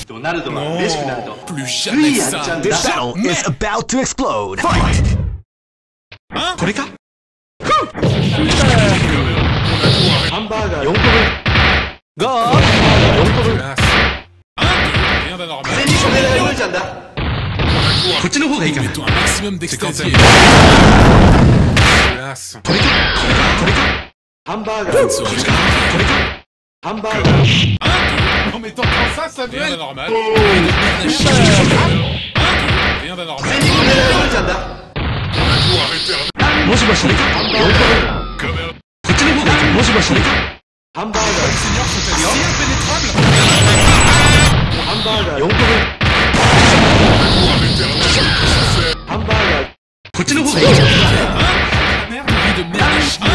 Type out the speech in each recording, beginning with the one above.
Non, plus jamais ça. This battle is about to explode. Fight! Hein? Classe. Hein? Rien d'anormal. Mettons un maximum d'extasier. Classe. Hein? En mettant ça, Samuel. Rien d'anormal. Rien d'anormal. Seigneur, sont-elles si impénétrables? Merde, vie de merde à chier.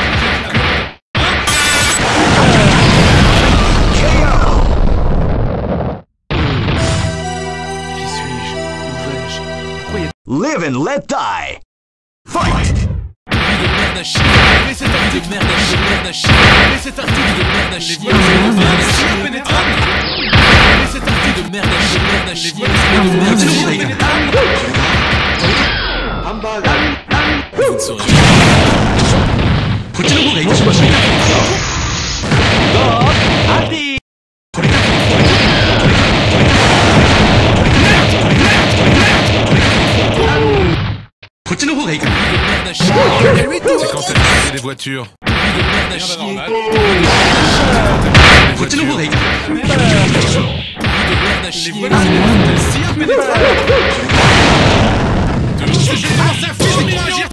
Qui suis-je? Où vais-je? Pourquoi y a Live and let die. Fight! vie de merde à chier? Mais c'est un vie de merde à chier, merde à chier. Mais c'est un vie de merde à chier, merde à chier, impénétrable. Mais c'est un vie de merde à chier, merde à chier, merde à chier, impénétrable. Vous ne saurez c'est quand elle fait des voitures. Vie de merde à chier. Rien d'anormal. Vie de merde à chier. Les voilà, c'est si impénétrable. Je commence à réagir.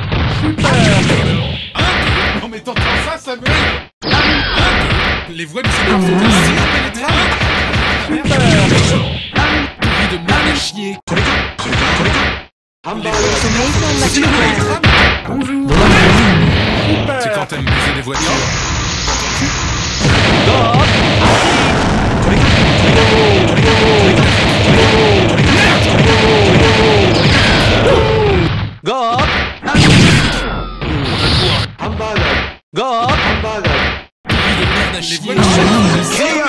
En mettant ça, Samuel. Les voix du Seigneur sont si impénétrables. Vie de merde à chier. C'est quand t'aimes baiser des voitures. Vie de merde à chier.